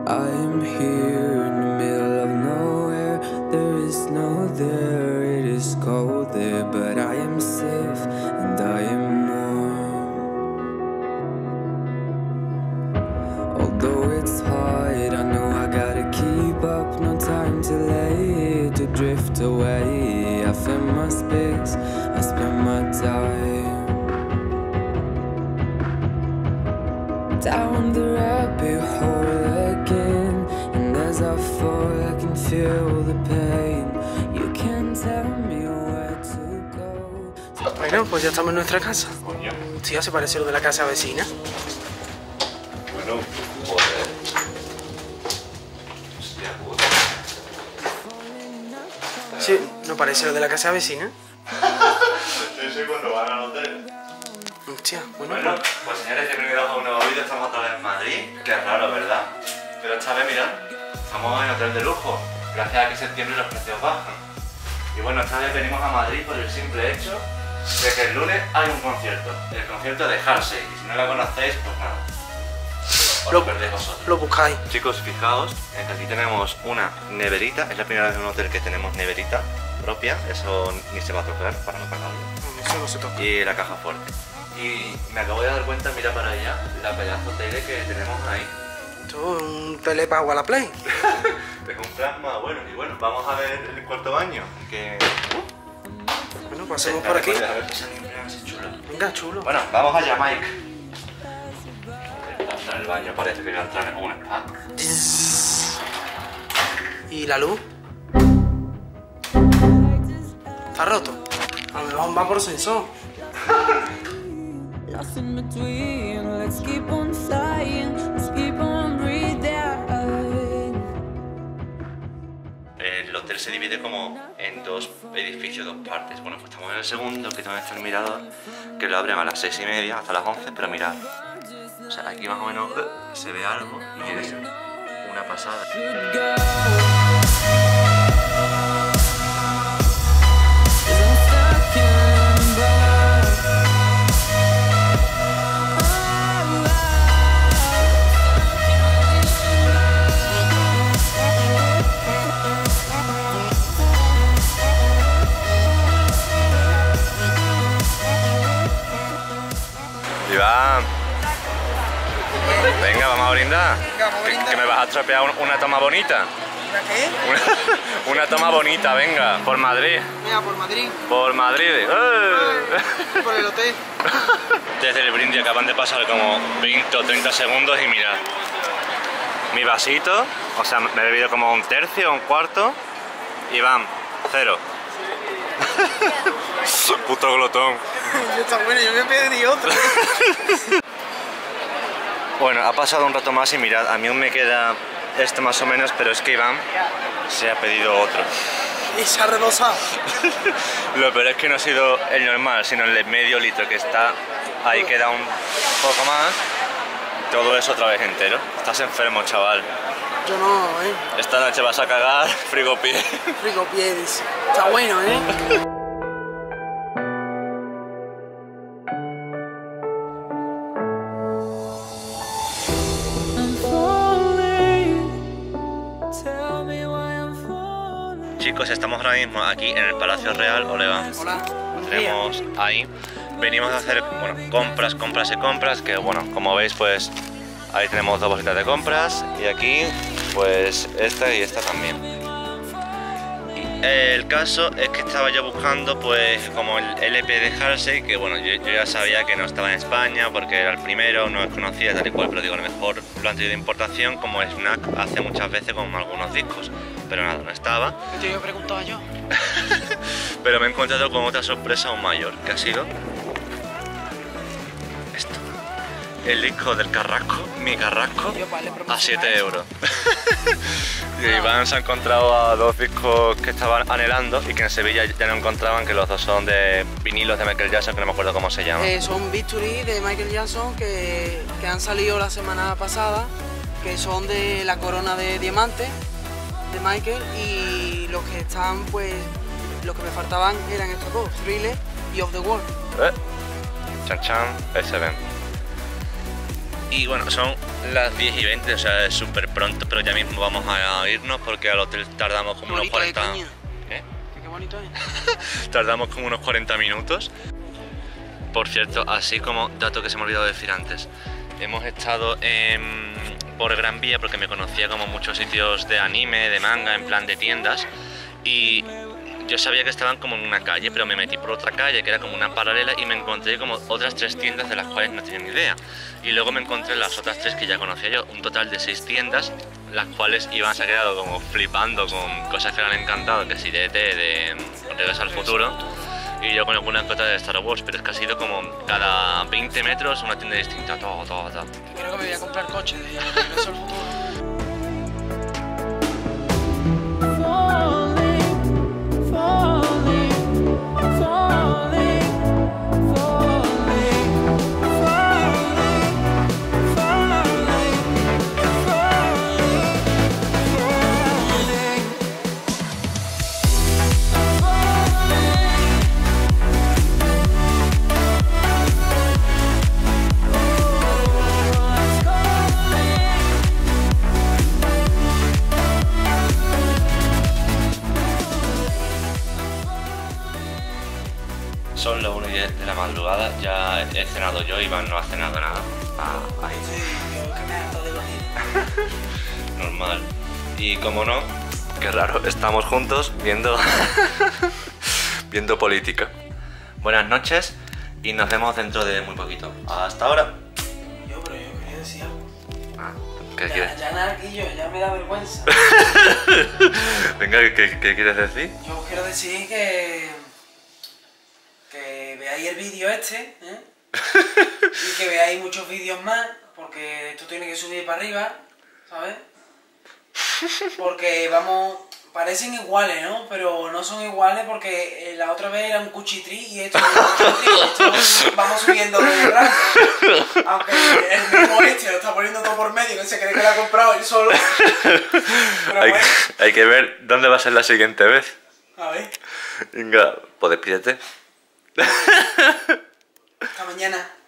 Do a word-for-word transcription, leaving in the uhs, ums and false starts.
I am here in the middle of nowhere. There is no there, it is cold there, but I am safe and I am warm. Although it's hard, I know I gotta keep up. No time to lay, to drift away. I find my space, I spend my time down the rabbit hole again, and as I fall I can feel the pain. You can't tell me where to go. Bueno, pues ya estamos en nuestra casa. Tío, se parece lo de la casa vecina. Bueno, joder. Hostia puta. Sí, ¿no parece lo de la casa vecina? Ese cuando van al hotel. Hostia, bueno, Bueno, pues señores, bienvenidos a un nuevo vídeo. Estamos otra vez en Madrid. Qué raro, ¿verdad? Pero esta vez, mirad, estamos en hotel de lujo. Gracias a que en septiembre los precios bajan. Y bueno, esta vez venimos a Madrid por el simple hecho de que el lunes hay un concierto. El concierto de Halsey. Y si no la conocéis, pues nada. Os lo perdéis vosotros. lo buscáis. Chicos, fijaos en que aquí tenemos una neverita. Es la primera vez en un hotel que tenemos neverita propia. Eso ni se va a tocar para no pagarlo. Eso no se toca. Y la caja fuerte. Y me acabo de dar cuenta, mira para allá, la pedazo tele que tenemos ahí. Esto es un telepago a la Play. Tengo un plasma, bueno, y bueno, vamos a ver el cuarto baño. Que... Bueno, pasemos por aquí. A ver si sale en plan así chulo. Venga, chulo. Bueno, vamos allá, Mike. Está en el baño, parece que voy a entrar en un spa. ¿Y la luz? Está roto. A lo mejor va por sensor. Lost in between, let's keep on flying, let's keep on breathing. El hotel se divide como en dos edificios, dos partes. Bueno, pues estamos en el segundo, que también está el mirador, que lo abren a las seis y media hasta las once, pero mirad. O sea, aquí más o menos se ve algo y es una pasada. Iván, venga, vamos a brindar. Venga, vamos a brindar. Que, que me vas a estropear un- una toma bonita. ¿Una qué? Una, una toma bonita, venga, por Madrid. Mira, por Madrid. Por Madrid. ¡Eh! Ay, por el hotel. Desde el brindis acaban de pasar como veinte o treinta segundos y mirad. Mi vasito, o sea, me he bebido como un tercio, un cuarto. Y van, cero. Puto glotón. Está bueno, yo me pedí otro. Bueno, ha pasado un rato más y mirad, a mí aún me queda esto más o menos, pero es que Iván se ha pedido otro. Y se ha rebosado. Lo peor es que no ha sido el normal, sino el de medio litro, que está ahí, queda un poco más. Todo eso otra vez entero. Estás enfermo, chaval. Yo no, eh. Esta noche vas a cagar frigopié. Frigo pie, dice. Está bueno, eh. I'm falling, tell me why I'm falling. Chicos, estamos ahora mismo aquí en el Palacio Real. Hola, Iván. Hola. Tenemos ahí. Venimos a hacer, bueno, compras, compras y compras, que bueno, como veis, pues ahí tenemos dos bolsitas de compras y aquí, pues esta y esta también. Y el caso es que estaba yo buscando, pues, como el L P de Halsey, que bueno, yo, yo ya sabía que no estaba en España porque era el primero, no es conocida tal y cual, pero digo, a lo mejor lo han tenido de importación, como Snack hace muchas veces con algunos discos, pero nada, no estaba. Te iba a preguntar yo. Pero me he encontrado con otra sorpresa aún mayor, que ha sido esto. El disco del Carrasco, mi Carrasco, a siete euros. Y Iván se ha encontrado a dos discos que estaban anhelando y que en Sevilla ya no encontraban, que los dos son de vinilos de Michael Jackson, que no me acuerdo cómo se llama. Eh, son Victory de Michael Jackson que, que han salido la semana pasada, que son de la corona de diamante de Michael, y los que están, pues, los que me faltaban eran estos dos, Thriller y Off the Wall. ¿Eh? Chan Chan, ese ven. Y bueno, son las diez y veinte, o sea, es súper pronto, pero ya mismo vamos a irnos porque al hotel tardamos como unos cuarenta... ¿Qué? Qué bonito es. Tardamos como unos cuarenta minutos. Por cierto, así como dato que se me ha olvidado decir antes, hemos estado en, por Gran Vía porque me conocía como muchos sitios de anime, de manga, en plan de tiendas, y yo sabía que estaban como en una calle, pero me metí por otra calle que era como una paralela y me encontré como otras tres tiendas de las cuales no tenía ni idea. Y luego me encontré las otras tres que ya conocía yo, un total de seis tiendas, las cuales Iván se ha quedado como flipando con cosas que le han encantado, que si de E T, de Regreso al Futuro, y yo con alguna cota de Star Wars, pero es que ha sido como cada veinte metros una tienda distinta, todo, todo, todo. Creo que me voy a comprar coche de Regreso al Futuro. Son las una y diez de la madrugada, ya he cenado yo, Iván no ha cenado nada. Ah, ahí. Sí, yo que me harto de venir. Normal. Y como no, qué raro, estamos juntos viendo viendo política. Buenas noches y nos vemos dentro de muy poquito. Hasta ahora. Yo, pero yo quería decir algo. Ah, ¿qué Ya, quieres? ya nada, Guillo, ya me da vergüenza. Venga, ¿qué, qué quieres decir? Yo os quiero decir que... que veáis el vídeo este, ¿eh? Y que veáis muchos vídeos más, porque esto tiene que subir para arriba, ¿sabes? Porque vamos, parecen iguales, ¿no? Pero no son iguales porque la otra vez era un cuchitrí y esto es un cuchitrí, esto vamos subiendo de rango. Aunque el mismo este lo está poniendo todo por medio, que se cree que lo ha comprado él solo. Pero Hay, bueno, hay que ver dónde va a ser la siguiente vez. a ver, Venga, pues despídete. hasta mañana.